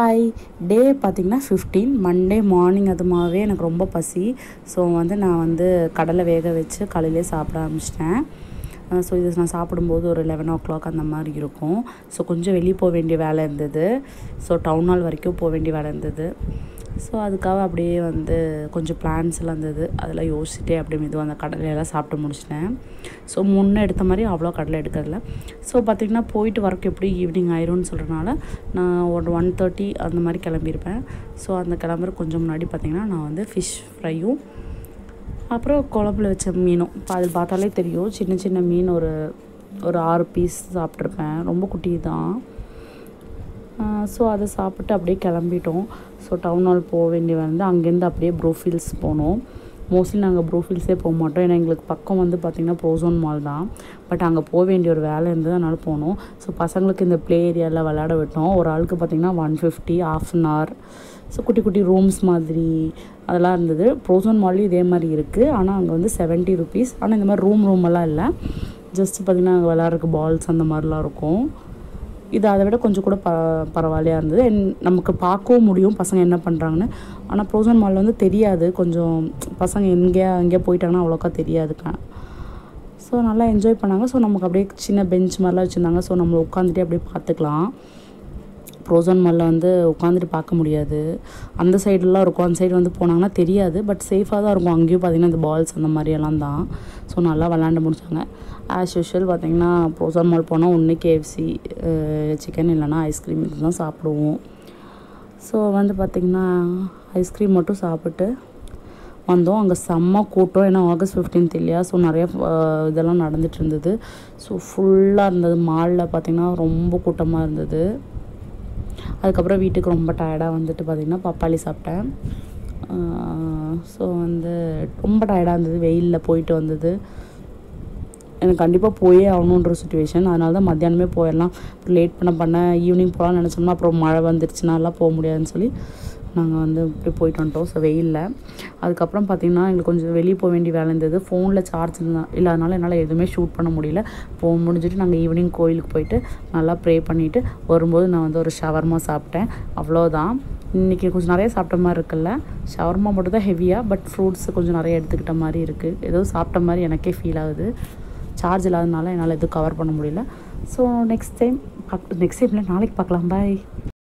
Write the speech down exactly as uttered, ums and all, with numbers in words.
Hi டே பார்த்திங்கன்னா fifteen Monday morning அதுமாகவே எனக்கு ரொம்ப பசி. ஸோ வந்து நான் வந்து கடலை வேக வச்சு காலையிலே சாப்பிட ஆரம்பிச்சிட்டேன். ஸோ இது நான் சாப்பிடும்போது ஒரு லெவன் ஓ கிளாக் அந்த மாதிரி இருக்கும். ஸோ கொஞ்சம் வெளியே போக வேண்டிய வேலை இருந்தது. ஸோ டவுன் ஹால் வரைக்கும் போக வேண்டிய வேலை இருந்தது. ஸோ அதுக்காக அப்படியே வந்து கொஞ்சம் பிளான்ஸ் எல்லாம் இருந்தது, அதெல்லாம் யோசிச்சுட்டே அப்படியே மெதுவாக அந்த கடலையெல்லாம் சாப்பிட்டு முடிச்சிட்டேன். ஸோ முன்னே எடுத்த மாதிரி அவ்வளோ கடலை எடுக்கிறதில்ல. ஸோ பார்த்திங்கன்னா போயிட்டு வரக்கு எப்படி ஈவினிங் ஆயிரும்னு சொல்கிறனால நான் ஒரு ஒன் தேர்ட்டி அந்த மாதிரி கிளம்பியிருப்பேன். ஸோ அந்த கிளம்புற கொஞ்சம் முன்னாடி பார்த்திங்கன்னா நான் வந்து ஃபிஷ் ஃப்ரையும் அப்புறம் குழம்புல வச்ச மீனும், அது பார்த்தாலே தெரியும் சின்ன சின்ன மீன் ஒரு ஒரு ஆறு பீஸ் சாப்பிட்ருப்பேன், ரொம்ப குட்டி தான். ஸோ அதை சாப்பிட்டு அப்படியே கிளம்பிட்டோம். ஸோ டவுன் ஹால் போக வேண்டிய வந்து அங்கேருந்து அப்படியே ப்ரோஃபீல்ஸ் போனோம். மோஸ்ட்லி நாங்கள் ப்ரோஃபீல்ஸே போக மாட்டோம், ஏன்னா எங்களுக்கு பக்கம் வந்து பார்த்திங்கன்னா ப்ரோசோன் மால் தான். பட் அங்கே போக வேண்டிய ஒரு வேலை இருந்தது, அதனால் போனோம். ஸோ பசங்களுக்கு இந்த ப்ளே ஏரியாவில் விளையாட விட்டோம். ஒரு ஆளுக்கு பார்த்திங்கன்னா one fifty half an hour. So குட்டி குட்டி ரூம்ஸ் மாதிரி அதெல்லாம் இருந்தது. ப்ரோசோன் மால்லையும் இதே மாதிரி இருக்குது, ஆனால் அங்கே வந்து செவன்ட்டி ருபீஸ். ஆனால் இந்த மாதிரி ரூம் ரூமெல்லாம் இல்லை, ஜஸ்ட்டு பார்த்திங்கன்னா அங்கே விளையாடுறதுக்கு பால்ஸ் அந்த மாதிரிலாம் இருக்கும். இது அதை விட கொஞ்சம் கூட ப பரவாயில்லையாக இருந்தது. நமக்கு பார்க்கவும் முடியும் பசங்க என்ன பண்ணுறாங்கன்னு. ஆனால் ப்ரோசோன் மாலில் வந்து தெரியாது, கொஞ்சம் பசங்க எங்கேயா எங்கேயா போயிட்டாங்கன்னா அவ்வளோக்கா தெரியாதுக்க. ஸோ நல்லா என்ஜாய் பண்ணாங்க. ஸோ நமக்கு அப்படியே சின்ன பெஞ்ச் மாதிரிலாம் வச்சுருந்தாங்க. ஸோ நம்ம உட்காந்துட்டே அப்படியே பார்த்துக்கலாம். ப்ரோசோன் மாலில் வந்து உட்காந்துட்டு பார்க்க முடியாது, அந்த சைடெலாம் இருக்கும். அந்த சைடு வந்து போனாங்கன்னா தெரியாது, பட் சேஃபாக தான் இருக்கும். அங்கேயும் பார்த்திங்கன்னா இந்த பால்ஸ் அந்த மாதிரியெல்லாம் தான். ஸோ நல்லா விளாண்டு முடிச்சாங்க. ஆஸ் யூஷுவல் பார்த்திங்கன்னா ப்ரோசோன் மால் போனால் ஒன்று கேஎஃப்சி சிக்கன் இல்லைனா ஐஸ்கிரீம் இது தான் சாப்பிடுவோம். ஸோ வந்து பார்த்திங்கன்னா ஐஸ்கிரீம் மட்டும் சாப்பிட்டு வந்தோம். அங்கே செம்ம கூட்டம், ஏன்னா ஆகஸ்ட் ஃபிஃப்டீன்த் இல்லையா. ஸோ நிறைய இதெல்லாம் நடந்துகிட்டு இருந்தது. ஸோ ஃபுல்லாக இருந்தது. மாலில் பார்த்திங்கன்னா ரொம்ப கூட்டமாக இருந்தது. அதுக்கப்புறம் வீட்டுக்கு ரொம்ப டயர்டாக வந்துட்டு பார்த்திங்கன்னா பப்பாளி சாப்பிட்டேன். ஸோ வந்து ரொம்ப டயர்டாக இருந்தது, வெயிலில் போயிட்டு வந்தது. எனக்கு கண்டிப்பாக போயே ஆகணுன்ற சுச்சுவேஷன், அதனால தான் மத்தியானமே போயிடலாம். அப்புறம் லேட் பண்ண பண்ண ஈவினிங் போகலான்னு நினச்சோம்னா அப்புறம் மழை வந்துருச்சுனாலாம் போக முடியாதுன்னு சொல்லி நாங்கள் வந்து இப்படி போயிட்டு வந்துட்டோம். ஸோ வெயிலில் அதுக்கப்புறம் பார்த்திங்கன்னா எங்களுக்கு கொஞ்சம் வெளியே போக வேண்டிய வேலை இருந்தது. ஃபோனில் சார்ஜ் இல்லாதனால என்னால் எதுவுமே ஷூட் பண்ண முடியல. போக முடிஞ்சுட்டு நாங்கள் ஈவினிங் கோயிலுக்கு போயிட்டு நல்லா ப்ரே பண்ணிவிட்டு வரும்போது நான் வந்து ஒரு ஷவர்மா சாப்பிட்டேன். அவ்வளோதான். இன்றைக்கி கொஞ்சம் நிறைய சாப்பிட்ட மாதிரி இருக்குல்ல. ஷவர்மா மட்டும் தான் ஹெவியாக, பட் ஃப்ரூட்ஸ் கொஞ்சம் நிறைய எடுத்துக்கிட்ட மாதிரி இருக்குது. ஏதோ சாப்பிட்ட மாதிரி எனக்கே ஃபீல் ஆகுது. சார்ஜ் இல்லாதனால என்னால் எதுவும் கவர் பண்ண முடியல. ஸோ நெக்ஸ்ட் டைம் பார்க்க நெக்ஸ்ட் டைமில் நாளைக்கு பார்க்கலாம். பாய்.